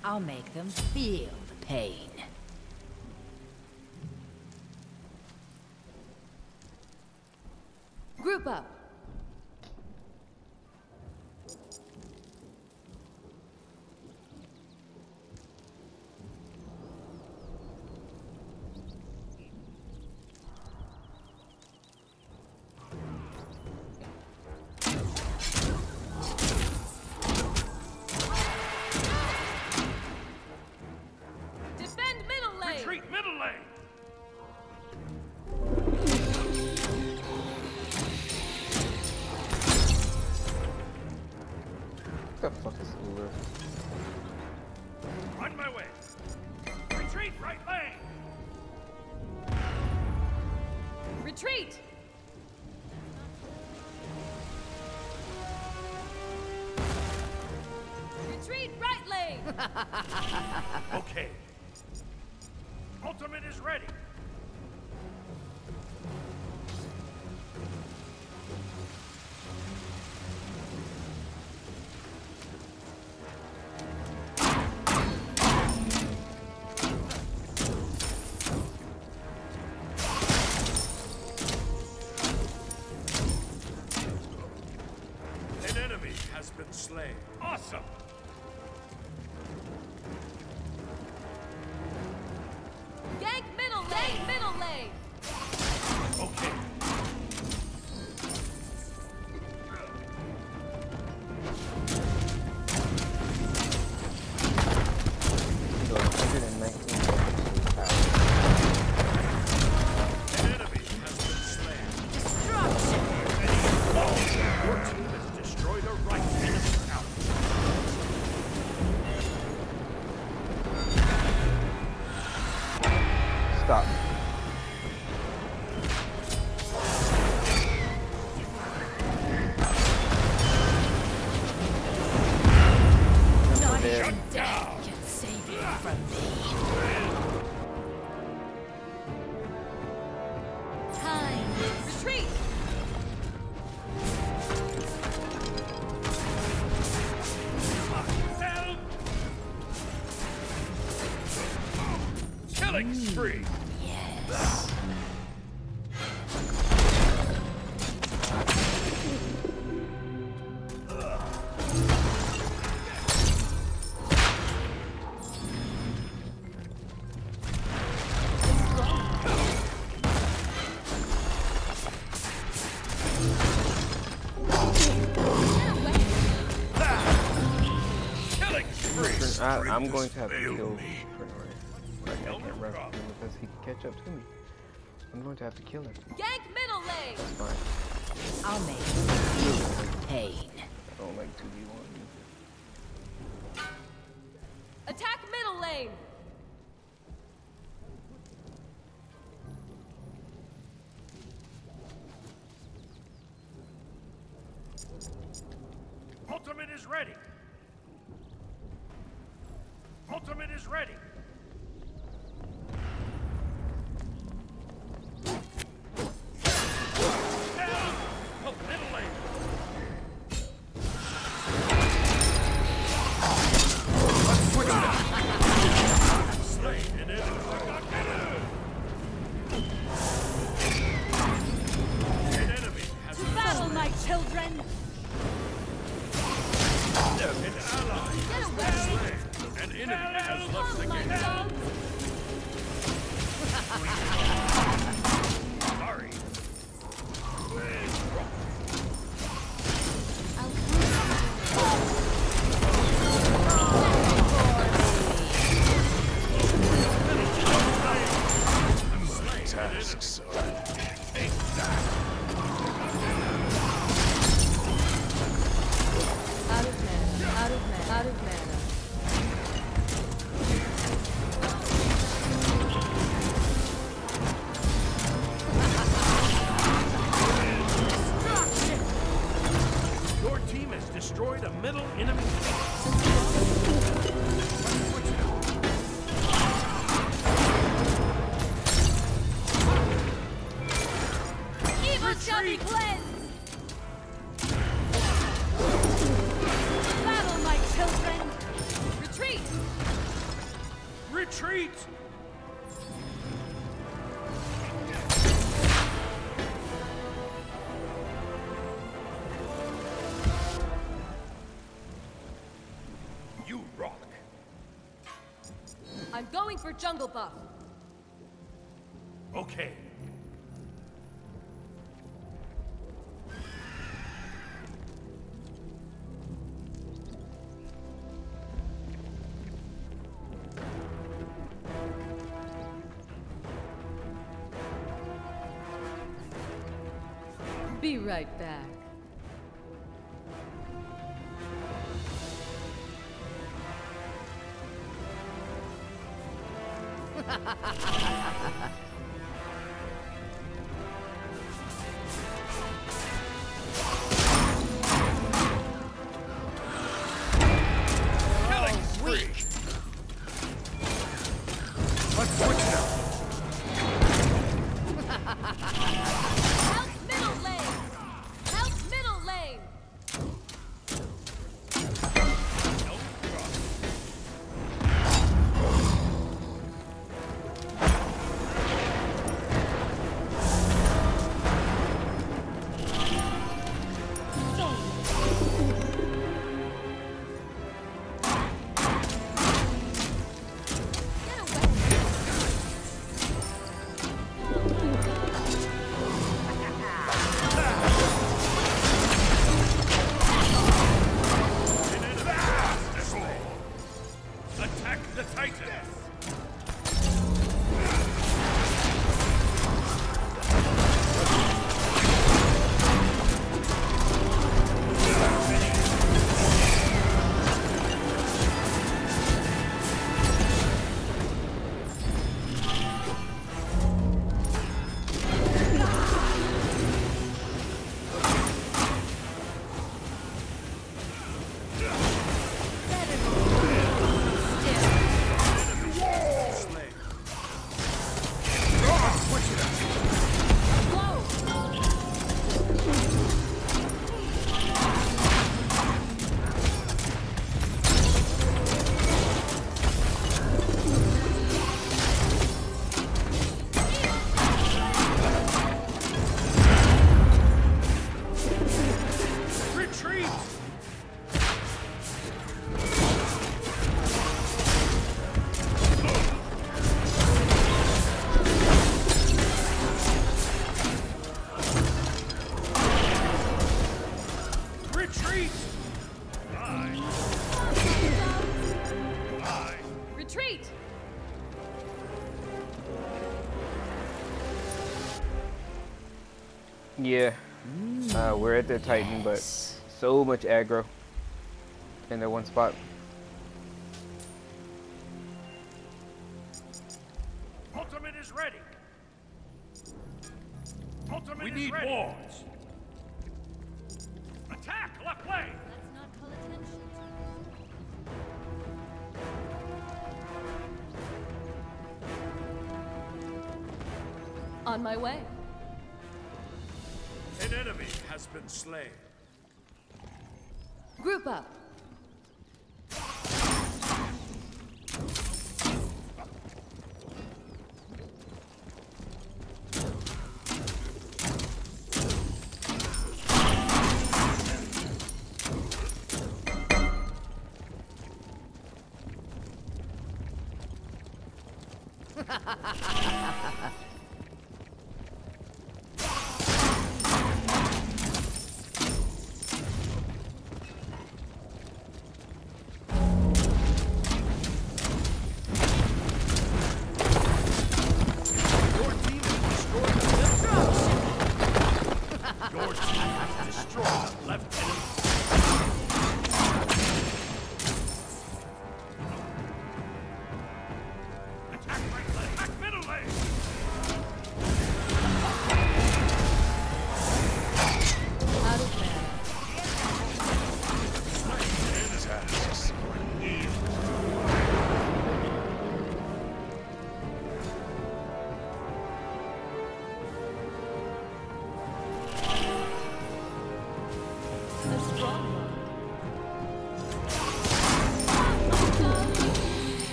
I'll make them feel the pain. Group up. Retreat middle lane! What the fuck is Uber? On my way! Retreat right lane! Retreat! Retreat right lane! Okay. Ultimate is ready. An enemy has been slain. Awesome! Gank middle lane! Middle lane! Okay. So 119 power. An enemy has been slain. Destruction! Your team has destroyed a right enemy tower. Stop. Not there. even death can save you from me. Time! Retreat! Help! Killing spree! Yes. Killing spree! I'm going to have to Failed kill me. Bernard. Like, I can't run from him because he can catch up to me. I'm going to have to kill him. Gank middle lane! That's fine. I'll make them feel the pain. I don't like 2v1. Attack middle lane! Ultimate is ready. Ultimate is ready. Help middle lane. Slain an enemy. An enemy has been Battle, my children! an ally. Get away! Slain. An enemy has left the Come, my game. dogs! Sorry. Task, son. Ain't that? Out of mana, out of mana, out of mana. Retreat! You rock. I'm going for jungle buff. Okay. Be right back. Killing spree. Let's switch now. Help middle lane! Help middle lane! No rock. Get away! Attack the Titan! Slay. Switch it up. Retreat! Retreat! Aye. Aye. Retreat! Yeah. We're at the Titan, but so much aggro in that one spot. Ultimate is ready. Ultimate We is need ready. wards. Attack left lane. Let's not call attention to On my way. An enemy has been slain. Group up. Your team has destroyed the left. Your team has destroyed the left enemy. Attack right lane. Attack middle lane.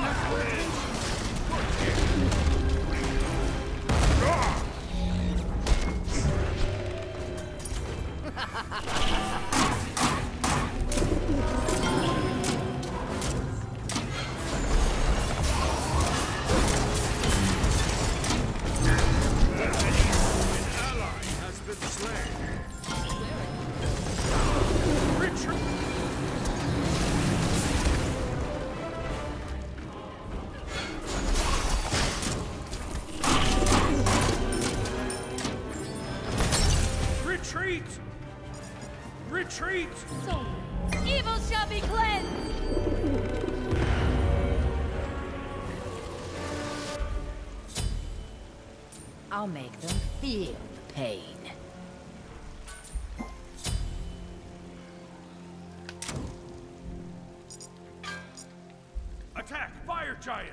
Retreat! Retreat! So, evil shall be cleansed! I'll make them feel the pain. Attack! Fire giant!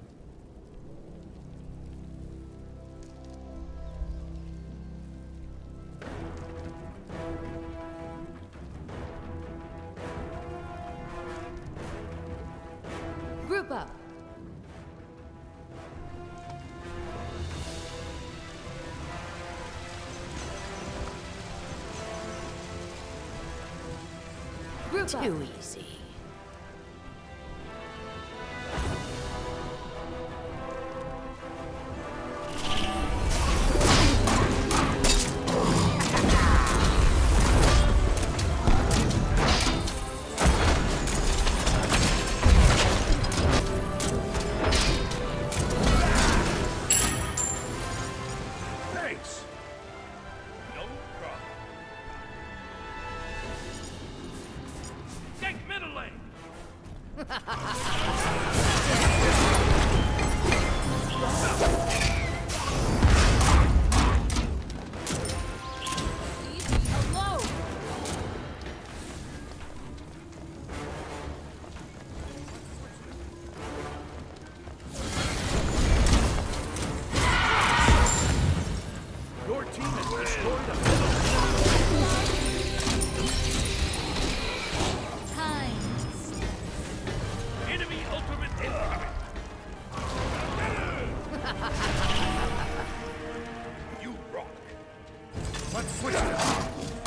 Group up. Group up. Too easy. Thanks! No problem. Gank middle lane! Leave me alone! Your team has destroyed a middle Times. enemy ultimate incoming! You rock! Let's switch it up!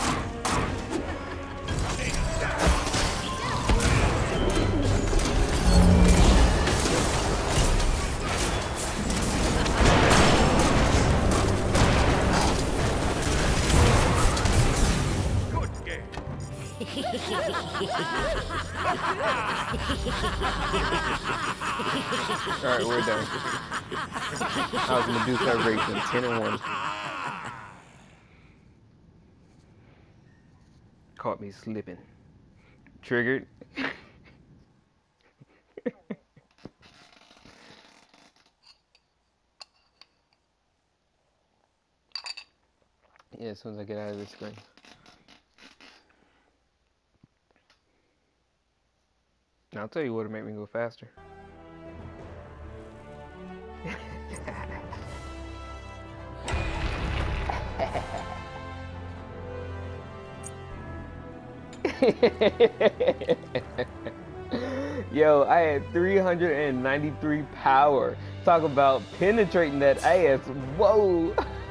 Good game! Alright, we're done. I was Medusa Racing 10-1. Caught me slipping. Triggered. Yeah, as soon as I get out of this screen. And I'll tell you what'll make me go faster. Yo, I had 393 power. Talk about penetrating that ass. Whoa.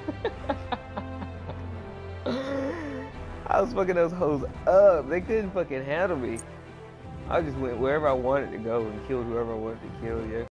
I was fucking those hoes up. They couldn't fucking handle me. I just went wherever I wanted to go and killed whoever I wanted to kill, yeah.